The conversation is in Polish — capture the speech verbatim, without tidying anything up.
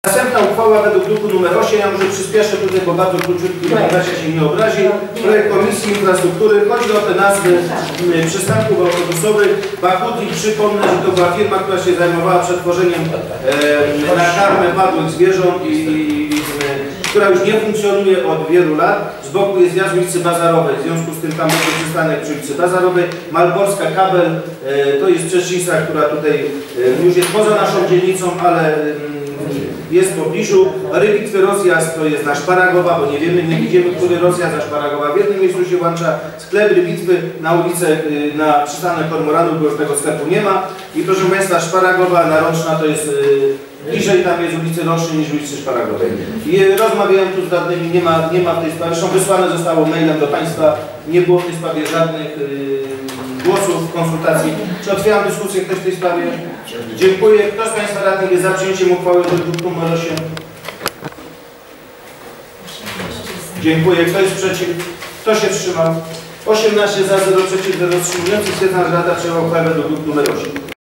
Następna uchwała według druku numer osiem, ja może przyspieszę tutaj, bo bardzo króciutki, Kasia się nie obrazi. Projekt Komisji Infrastruktury, chodzi o te nazwy przystanków autobusowych. Bachutli, przypomnę, że to była firma, która się zajmowała przetworzeniem e, na karmę padłych zwierząt i, i, i która już nie funkcjonuje od wielu lat. Z boku jest zjazd ulicy Bazarowej, w związku z tym tam będzie przystanek przy ulicy Bazarowej. Malborska Kabel, e, to jest Przeszyńska, która tutaj e, już jest poza naszą dzielnicą, ale e, jest w pobliżu. Rybitwy rozjazd to jest na Szparagowa, bo nie wiemy, nie widzimy, który rozjazd na Szparagowa. W jednym miejscu się włącza sklep Rybitwy na ulicę, e, na przystanek Kormoranów, bo już tego sklepu nie ma. I proszę Państwa, Szparagowa Naroczna to jest e, bliżej tam jest ulicy Rocznej niż ulicy Szparagowej. I rozmawiałem tu z radnymi, nie ma, nie ma w tej sprawie, zresztą wysłane zostało mailem do Państwa, nie było w tej sprawie żadnych yy, głosów, konsultacji. Czy otwieram dyskusję ktoś w tej sprawie? Dziękuję. Kto z Państwa radnych jest za przyjęciem uchwały do druku numer osiem? Dziękuję. Kto jest przeciw? Kto się wstrzymał? osiemnaście za, zero przeciw, zero wstrzymujących. Stwierdzam, że Rada przyjęła uchwałę do druku numer osiem.